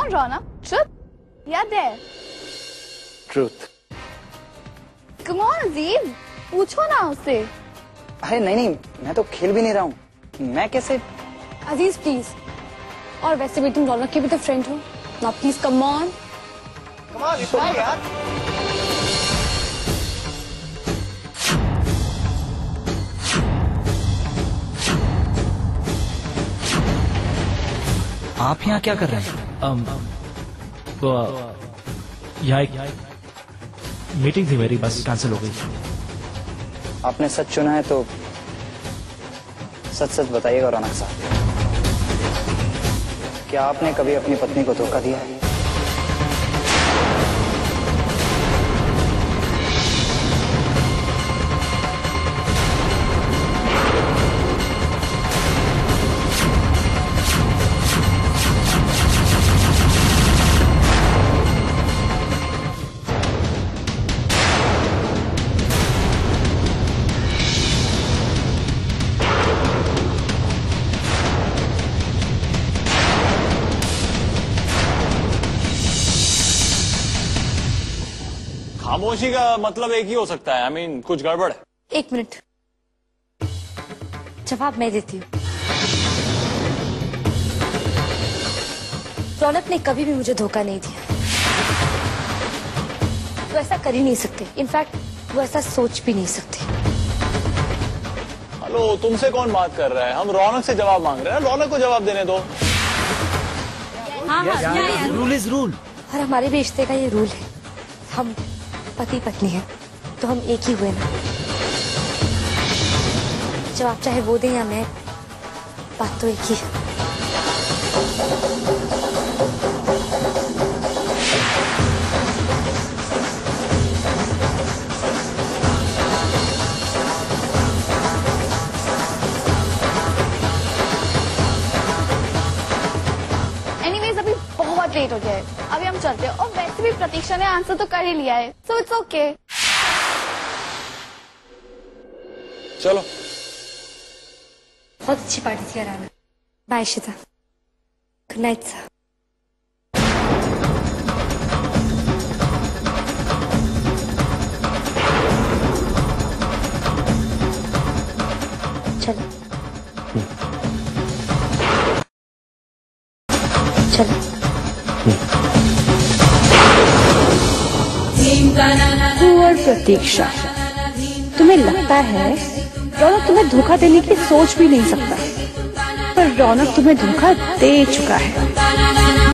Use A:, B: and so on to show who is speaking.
A: on, Raunak. Truth? Yeah, there.
B: Truth.
A: Come on, Aziz. पूछो ना उससे.
B: अरे नहीं, मैं तो खेल भी नहीं रहा हूँ. मैं कैसे?
C: अजीज प्लीज. और वैसे भी तुम रौनक के भी तो फ्रेंड हो. ना प्लीज कम ऑन.
B: यार.
D: आप यहाँ क्या कर रहे हैं?
E: यहाँ एक मीटिंग थी मेरी, बस कैंसिल हो गई.
B: आपने सच चुना है तो सच सच बताइएगा रौनक साहब. क्या आपने कभी अपनी पत्नी को धोखा दिया है?
F: खामोशी का मतलब एक ही हो सकता है. I mean, कुछ गड़बड़ है.
C: एक मिनट, जवाब मैं देती हूँ. रौनक ने कभी भी मुझे धोखा नहीं दिया. वो ऐसा कर ही नहीं सकते. इनफैक्ट वो ऐसा सोच भी नहीं सकते.
F: हेलो, तुमसे कौन बात कर रहा है? हम रौनक से जवाब मांग रहे हैं. रौनक को जवाब देने दो.
D: Rule is rule.
C: और हमारे भी रिश्ते का ये रूल है. हम पति पत्नी है तो हम एक ही हुए ना. जवाब चाहे वो दे या मैं, बात तो एक ही है.
A: Anyways, अभी बहुत लेट हो गया है. अभी हम चलते हैं. और वैसे भी प्रतीक्षा ने आंसर तो कर ही लिया है, so it's okay.
F: चलो.
C: बहुत अच्छी पार्टी थी Rana. Bye Shita. Good night sir. चलो चलो.
G: पुअर प्रतीक्षा, तुम्हें लगता है रौनक तुम्हें धोखा देने की सोच भी नहीं सकता, पर रौनक तुम्हें धोखा दे चुका है.